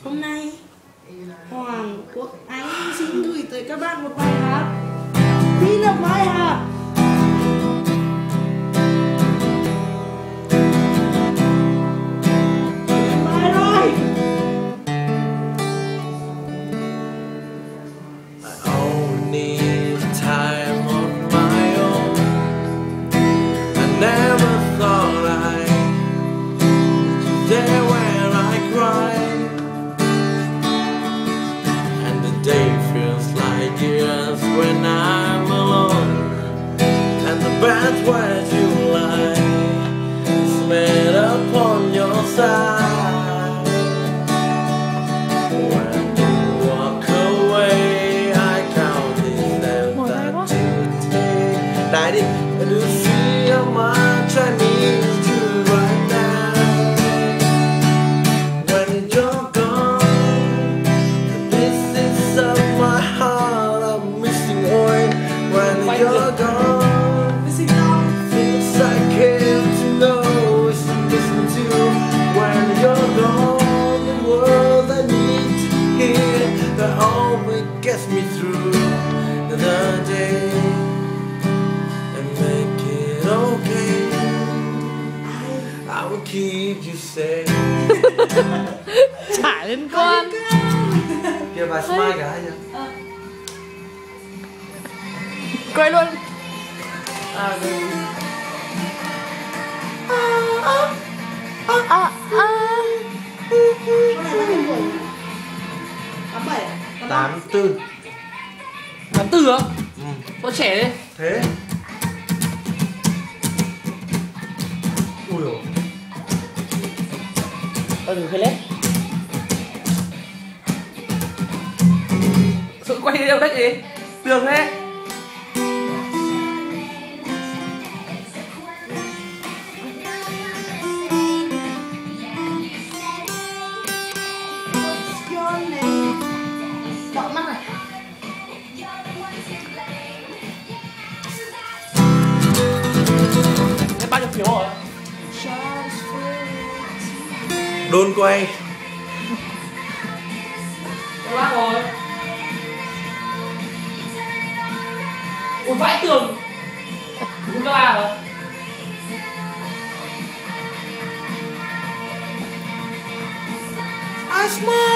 Hôm nay Hoàng Quốc Anh xin gửi tới các bạn một bài hát. Đây là bài hát bài rồi. I only need time on my own. I never thought I'd be there where I cried, and the day feels like years when I'm alone, and the bed where you lie is made upon your side. When you walk away, I count the steps that you take. Lại đi, do you see how much I need you right now? When you're gone, the pieces of my heart are missing away. When you're gone, things I came to know is to listen to. When you're gone, the words I need to hear that always gets me through the day and make it okay. I will keep you safe. Chả liên quan. Kìa bà smile cả hai chưa? Quay luôn. À rồi. Tháng 7 84. Tháng 4 á? Ừ. Có trẻ đấy. Thế. Ui dồi. Thử phải lên. Sự quay đi đâu đấy gì? Tường thế. đỏ mắt này. Thế bao nhiêu phiếu rồi? Đôn quay. Lát rồi. Ôi vãi tường. Đúng cái ba rồi. I smile.